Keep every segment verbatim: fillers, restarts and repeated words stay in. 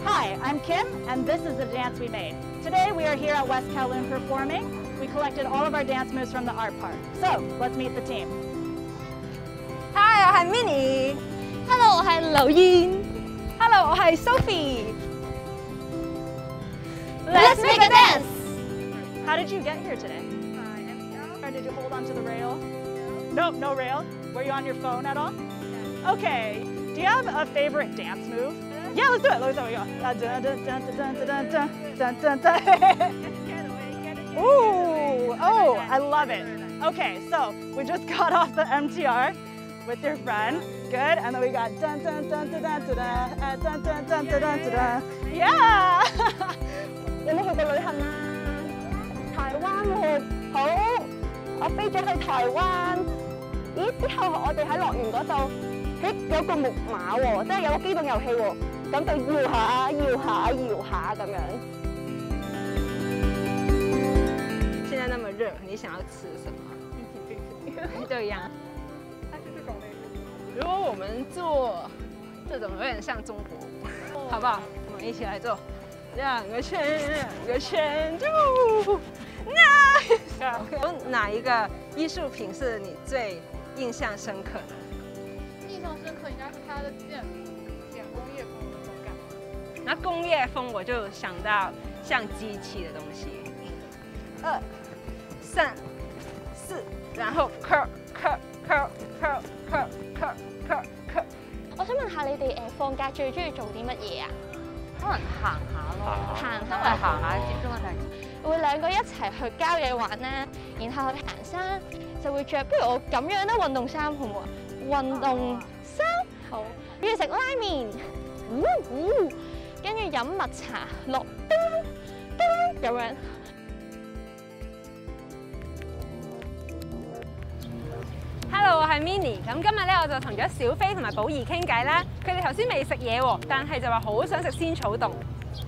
Hi, I'm Kim, and this is the dance we made. Today we are here at West Kowloon performing. We collected all of our dance moves from the art park. So, let's meet the team. Hi, 我係 Minnie。Hello， 我係劉燕。Hello， 我係 Sophie。Let's make a dance. How did you get here today? By M T R. Or did you hold onto the rail? No. Nope, no rail. Were you on your phone at all? Yeah. Okay. Do you have a favorite dance move? Yeah, let's do it. Let's do it. We go. Dun, dun, dun, dun, dun, dun, dun, dun, dun, dun. Get away, get away. Ooh, oh, I love it. Okay, so we just got off the M T R with your friend. Good, and then we got dun dun dun dun dun dun dun dun dun dun dun dun dun. Yeah. 有冇去過旅行啊？台灣喎，好，我飛咗去台灣。咦，之後我哋喺樂園嗰度，咦有個木馬喎，即係有個機動遊戲喎，咁就搖下搖下搖下咁樣。現在那麼熱，你想要吃什麼？對呀。如果我們做這種有點像中國舞，好不好？我們一起來做。兩個圈，兩個圈，就 nice。有哪一個藝術品是你最印象深刻的？ 印象深刻應該是它的建建工業風的那種感覺。 那工業風我就想到像機器的東西。二、三、四，然後 curl curl curl curl curl curl curl curl。我想問下你哋誒放假最中意做啲乜嘢啊？可能行下咯，行下，都係行下接觸下大自然。會兩個一齊去郊野玩啦，然後去行山就會着，不如我咁樣啦，運動衫好唔好啊？運動衫好，要食拉麵，呜呜，跟住飲蜜茶，落叮叮咁樣。Hello， 我係 Minnie。咁今日咧我就同咗小飛同埋寶儀傾偈啦。佢哋頭先未食嘢喎，但係就話好想食仙草凍，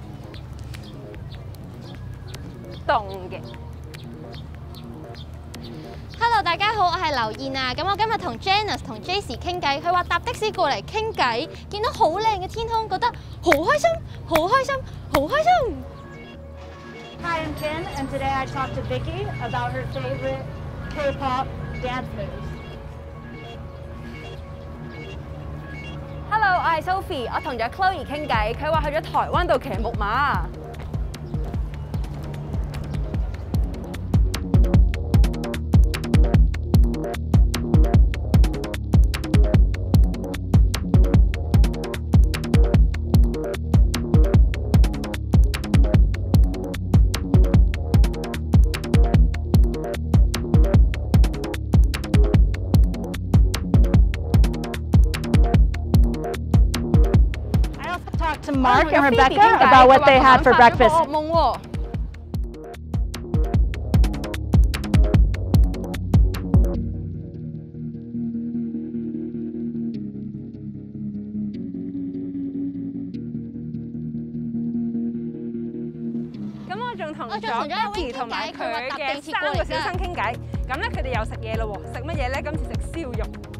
凍嘅。Hello， 大家好，我係劉燕啊。咁我今日同 Janice 同 Jacy 傾偈，佢話搭的士過嚟傾偈，見到好靚嘅天空，覺得好開心，好開心，好開心。 Hi, I'm Kim, and today I talked to Vicky about her favorite K-pop dance moves. Hello， 我係 Sophie， 我同咗 Chloe 傾偈，佢話去咗台灣度騎木馬。 To Mark and Rebecca about what they had for breakfast. 噩夢喎。咁我仲同咗 Vicky 同埋佢嘅三個小生傾偈，咁咧佢哋又食嘢咯喎，食乜嘢咧？今次食燒肉。